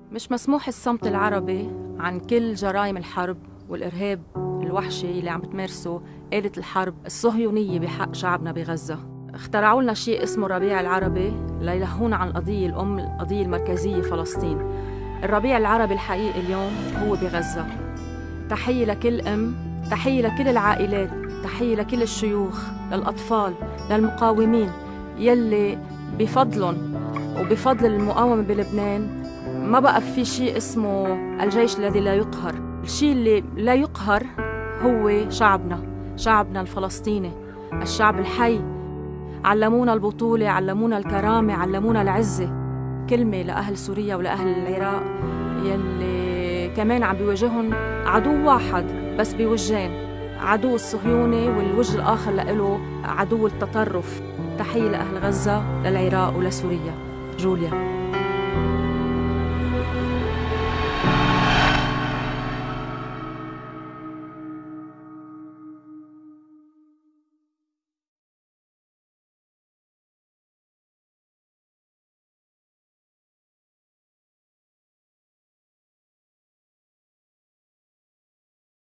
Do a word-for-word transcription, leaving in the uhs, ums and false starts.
مش مسموح الصمت العربي عن كل جرائم الحرب والإرهاب الوحشي اللي عم تمارسه آلة الحرب الصهيونية بحق شعبنا بغزة. اخترعوا لنا شيء اسمه الربيع العربي ليلهون عن القضية الأم، القضية المركزية فلسطين. الربيع العربي الحقيقي اليوم هو بغزة. تحية لكل أم، تحية لكل العائلات، تحية لكل الشيوخ، للأطفال، للمقاومين يلي بفضلهم وبفضل المقاومة بلبنان ما بقى في شيء اسمه الجيش الذي لا يقهر. الشيء اللي لا يقهر هو شعبنا، شعبنا الفلسطيني، الشعب الحي. علمونا البطولة، علمونا الكرامة، علمونا العزة. كلمة لأهل سوريا ولأهل العراق يلي كمان عم بيواجههم عدو واحد بس بوجهين، عدو الصهيوني والوجه الآخر له عدو التطرف. تحية لأهل غزة، للعراق ولسوريا. جوليا.